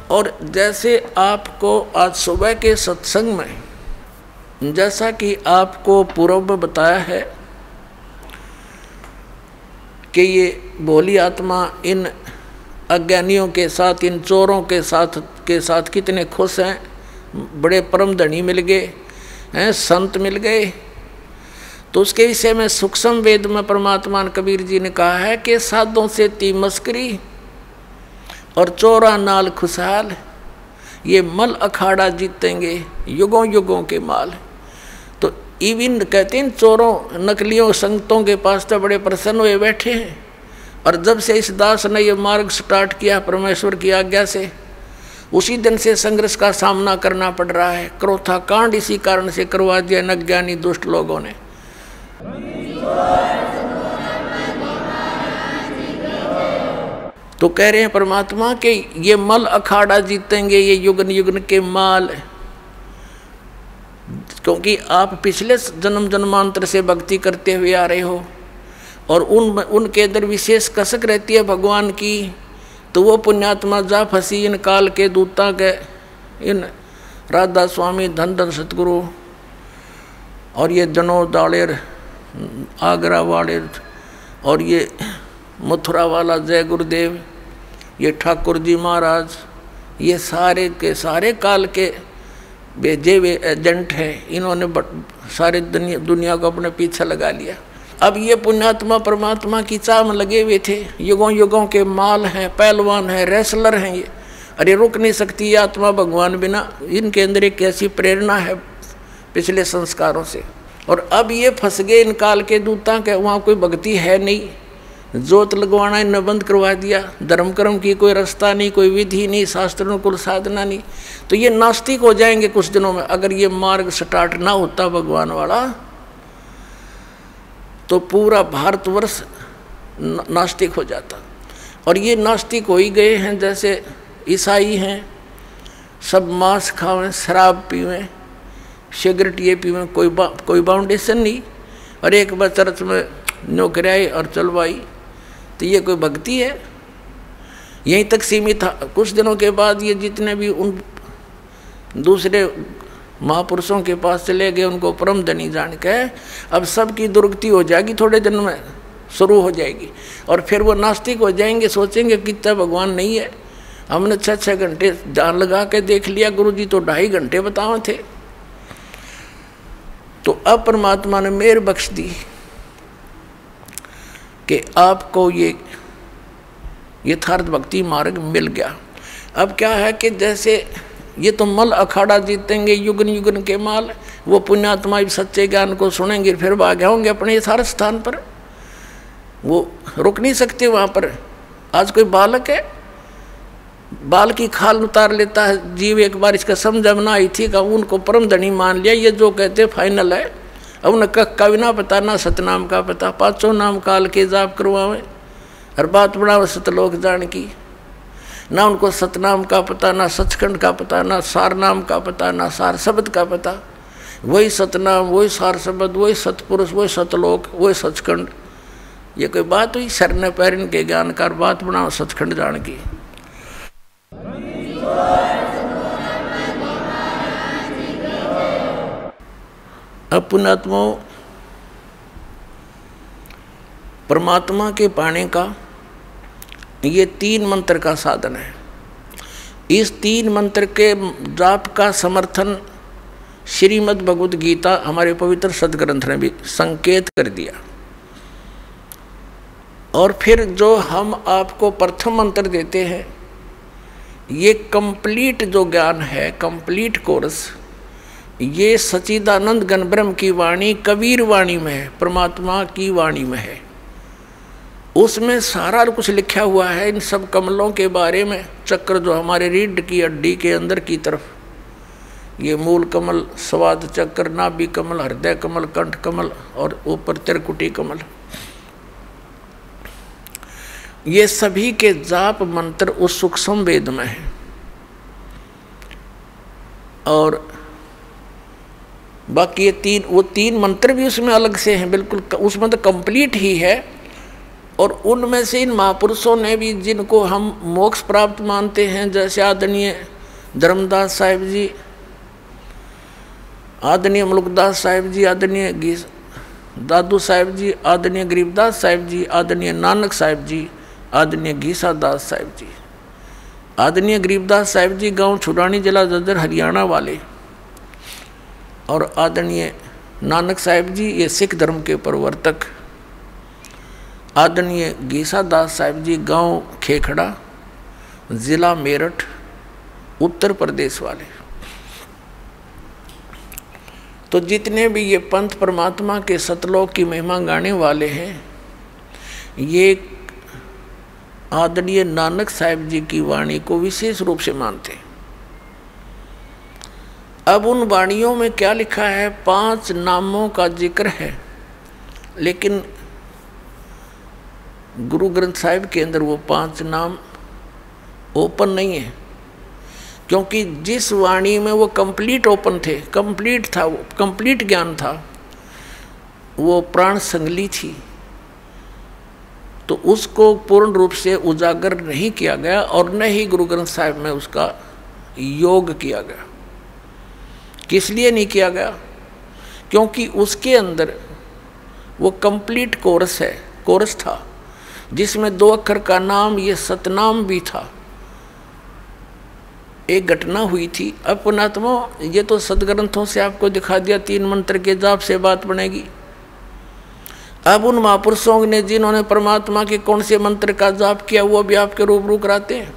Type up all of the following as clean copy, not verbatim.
और जैसे आपको आज सुबह के सत्संग में जैसा कि आपको पूर्व में बताया है कि ये भोली आत्मा इन अज्ञानियों के साथ, इन चोरों के साथ कितने खुश हैं, बड़े परम धनी मिल गए हैं, संत मिल गए। तो उसके विषय में सूक्ष्म वेद में परमात्मा कबीर जी ने कहा है कि साधों से ती मस्करी और चोरा नाल खुशहाल, ये मल अखाड़ा जीतेंगे युगों युगों के माल। तो इवन कहते हैं चोरों नकलियों संगतों के पास तो बड़े प्रसन्न हुए बैठे हैं। और जब से इस दास ने ये मार्ग स्टार्ट किया परमेश्वर की आज्ञा से, उसी दिन से संघर्ष का सामना करना पड़ रहा है। क्रोथा कांड इसी कारण से करवा दिया अज्ञानी दुष्ट लोगों ने। तो कह रहे हैं परमात्मा कि ये मल अखाड़ा जीतेंगे ये युगन युगन के माल, क्योंकि आप पिछले जन्म जन्मांतर से भक्ति करते हुए आ रहे हो और उनके अंदर विशेष कसक रहती है भगवान की। तो वो पुण्यात्मा जा फंसी इन काल के दूता के, इन राधा स्वामी धन धन सतगुरु और ये जनोद दाड़ेर आगरा वाले और ये मथुरा वाला जय गुरुदेव, ये ठाकुर जी महाराज, ये सारे के सारे काल के भेजे हुए एजेंट हैं। इन्होंने सारे दुनिया को अपने पीछे लगा लिया। अब ये पुण्यात्मा परमात्मा की चाह में लगे हुए थे, युगों युगों के माल हैं, पहलवान हैं, रेसलर हैं ये। अरे रुक नहीं सकती ये आत्मा भगवान बिना। इनके अंदर एक ऐसी प्रेरणा है पिछले संस्कारों से। और अब ये फंस गए इन काल के दूता के, वहाँ कोई भक्ति है नहीं, जोत लगवाना इन्हें बंद करवा दिया, धर्म कर्म की कोई रास्ता नहीं, कोई विधि नहीं, शास्त्रानुकूल साधना नहीं। तो ये नास्तिक हो जाएंगे कुछ दिनों में। अगर ये मार्ग स्टार्ट ना होता भगवान वाला तो पूरा भारतवर्ष नास्तिक हो जाता। और ये नास्तिक हो ही गए हैं। जैसे ईसाई हैं, सब मांस खावें, शराब पीवें, सिगरेट ये पीवें, कोई बाउंडेशन नहीं। और एक बार चर्च में नौकरी आई और चलवाई, तो ये कोई भक्ति है? यहीं तक सीमित था। कुछ दिनों के बाद ये जितने भी उन दूसरे महापुरुषों के पास चले गए, उनको परम धनी जान के अब सबकी दुर्गति हो जाएगी, थोड़े दिन में शुरू हो जाएगी। और फिर वो नास्तिक हो जाएंगे, सोचेंगे कितना भगवान नहीं है। हमने 6-6 घंटे ध्यान लगा के देख लिया, गुरुजी तो 2.5 घंटे बताए थे। तो अब परमात्मा ने मेहर बख्श दी कि आपको ये यथार्थ भक्ति मार्ग मिल गया। अब क्या है कि जैसे ये तो मल अखाड़ा जीतेंगे युगन युगन के माल, वो पुण्यात्मा भी सच्चे ज्ञान को सुनेंगे फिर भाग होंगे अपने यथार्थ स्थान पर। वो रुक नहीं सकते वहाँ पर। आज कोई बालक है, बाल की खाल उतार लेता है जीव। एक बार इसका समझ में ना आई थी कि उनको परम धनी मान लिया, ये जो कहते फाइनल है। अब उन्हें कख का भी ना पता, ना सतनाम का पता। 5 नाम काल के जाप करवावे और बात बढ़ावे सतलोक जान की। ना उनको सतनाम का पता, ना सचखंड का पता, ना सार नाम का पता, ना सार शब्द का पता। वही सतनाम, वही सार शब्द, वही सतपुरुष, वही सतलोक, वही सचखंड। ये कोई बात हुई? शरण पैरन के ज्ञानकार बात बनाओ सचखंड जान की। अब पुण्यात्मा परमात्मा के पाने का ये 3 मंत्र का साधन है। इस 3 मंत्र के जाप का समर्थन श्रीमद् भगवद गीता हमारे पवित्र सदग्रंथ ने भी संकेत कर दिया। और फिर जो हम आपको प्रथम मंत्र देते हैं, ये कंप्लीट जो ज्ञान है, कंप्लीट कोर्स, ये सच्चिदानंद घन ब्रह्म की वाणी कबीर वाणी में है, परमात्मा की वाणी में है। उसमें सारा कुछ लिखा हुआ है इन सब कमलों के बारे में। चक्र जो हमारे रीढ़ की हड्डी के अंदर की तरफ, ये मूल कमल, स्वाद चक्र, नाभि कमल, हृदय कमल, कंठ कमल और ऊपर त्रिकुटी कमल, ये सभी के जाप मंत्र उस सूक्ष्म वेद में है। और बाकी ये 3 मंत्र भी उसमें अलग से हैं, बिल्कुल उसमें तो कंप्लीट ही है। और उनमें से इन महापुरुषों ने भी, जिनको हम मोक्ष प्राप्त मानते हैं, जैसे आदरणीय धर्मदास साहिब जी, आदरणीय मुल्कदास साहिब जी, आदरणीय दादू साहिब जी, आदरणीय गरीबदास साहिब जी, आदरणीय नानक साहिब जी, आदरणीय घीसा दास साहिब जी। आदरणीय गरीबदास साहिब जी गांव छुड़ानी, जिला जज्जर, हरियाणा वाले, और आदरणीय नानक साहिब जी ये सिख धर्म के प्रवर्तक। आदरणीय घीसा दास साहिब जी गांव खेखड़ा, जिला मेरठ, उत्तर प्रदेश वाले। तो जितने भी ये पंथ परमात्मा के सतलोक की महिमा गाने वाले हैं, ये आदरणीय नानक साहिब जी की वाणी को विशेष रूप से मानते हैं। अब उन वाणियों में क्या लिखा है? 5 नामों का जिक्र है, लेकिन गुरु ग्रंथ साहिब के अंदर वो 5 नाम ओपन नहीं है, क्योंकि जिस वाणी में वो कंप्लीट ओपन थे, कंप्लीट था, वो कंप्लीट ज्ञान था, वो प्राण संगली थी, तो उसको पूर्ण रूप से उजागर नहीं किया गया और न ही गुरु ग्रंथ साहिब में उसका योग किया गया। किस लिए नहीं किया गया? क्योंकि उसके अंदर वो कंप्लीट कोरस है, कोरस था, जिसमें 2 अक्षर का नाम, ये सतनाम भी था। एक घटना हुई थी। अब पुणात्मा, ये तो सदग्रंथों से आपको दिखा दिया, 3 मंत्र के जाप से बात बनेगी। अब उन महापुरुषों ने जिन्होंने परमात्मा के कौन से मंत्र का जाप किया, वो भी आपके रूबरू कराते हैं।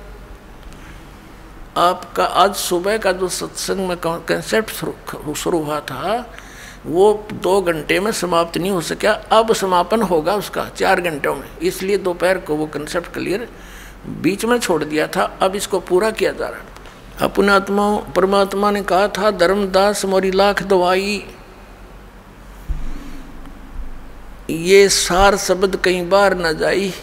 आपका आज सुबह का जो सत्संग में कंसेप्ट शुरू हुआ था, वो 2 घंटे में समाप्त नहीं हो सका। अब समापन होगा उसका 4 घंटों में, इसलिए दोपहर को वो कंसेप्ट क्लियर बीच में छोड़ दिया था, अब इसको पूरा किया जा रहा है। अपने आत्मा परमात्मा ने कहा था, धर्मदास मोरी लाख दवाई, ये सार शब्द कहीं बार न जाई,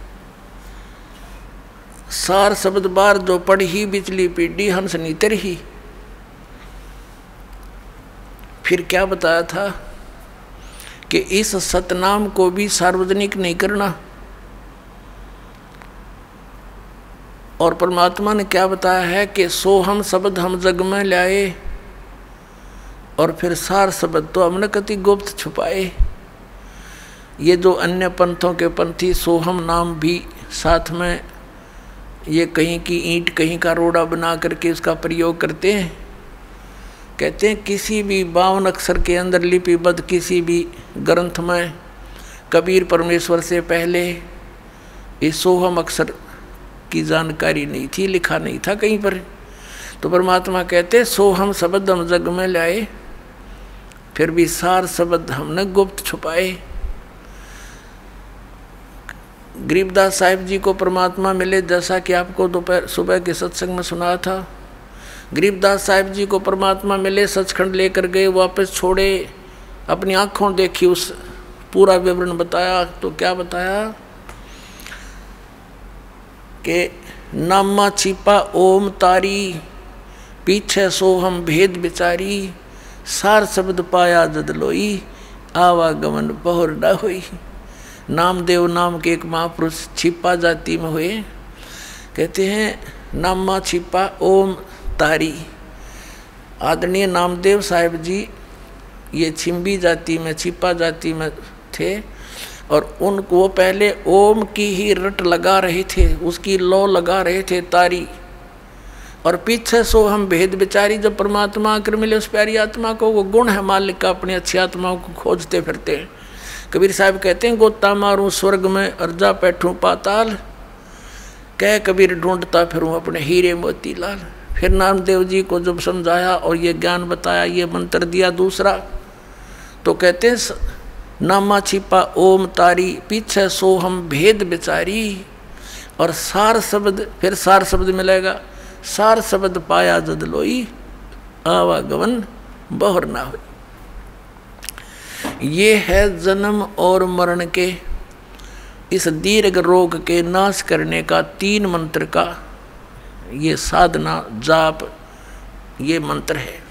सार शब्द बार जो पढ़ी, बिचली पीढ़ी हंस नीतर ही। फिर क्या बताया था कि इस सतनाम को भी सार्वजनिक नहीं करना, और परमात्मा ने क्या बताया है कि सो हम शब्द हम जग में लाए, और फिर सार शब्द तो हमने कति गुप्त छुपाए। ये जो अन्य पंथों के पंथी सोहम नाम भी साथ में ये कहीं की ईंट कहीं का रोड़ा बना करके उसका प्रयोग करते हैं। कहते हैं किसी भी 52 अक्षर के अंदर लिपिबद्ध किसी भी ग्रंथ में कबीर परमेश्वर से पहले इस सोहम अक्षर की जानकारी नहीं थी, लिखा नहीं था कहीं पर। तो परमात्मा कहते सोहम शब्द हम जग में लाए, फिर भी सार शब्द हमने गुप्त छुपाए। गरीबदास साहिब जी को परमात्मा मिले, जैसा कि आपको दोपहर सुबह के सत्संग में सुना था। गरीबदास साहिब जी को परमात्मा मिले, सचखंड लेकर गए, वापस छोड़े, अपनी आँखों देखी, उस पूरा विवरण बताया। तो क्या बताया कि नामा छिपा ओम तारी, पीछे सोहम भेद बिचारी, सार शब्द पाया जद लोई, आवागमन बहुर न हुई। नामदेव नाम के एक महापुरुष छिपा जाति में हुए। कहते हैं नामा छिपा ओम तारी। आदरणीय नामदेव साहिब जी ये छिंबी जाति में, छिपा जाति में थे, और उनको पहले ओम की ही रट लगा रहे थे, उसकी लौ लगा रहे थे तारी, और पीछे सो हम भेद बिचारी। जब परमात्मा आकर मिले उस प्यारी आत्मा को, वो गुण है मालिक का, अपनी अच्छी आत्माओं को खोजते फिरते हैं। कबीर साहब कहते हैं गोता मारूं स्वर्ग में और जा बैठूं पाताल, कह कबीर ढूंढता फिरूं अपने हीरे मोती लाल। फिर नामदेव जी को जब समझाया और ये ज्ञान बताया, ये मंत्र दिया दूसरा, तो कहते हैं नामा छिपा ओम तारी, पीछे सो हम भेद बिचारी, और सार शब्द, फिर सार शब्द मिलेगा, सार शब्द पाया जद लोई, आवागमन बहुर ना हुई। ये है जन्म और मरण के, इस दीर्घ रोग के नाश करने का 3 मंत्र का ये साधना जाप, ये मंत्र है।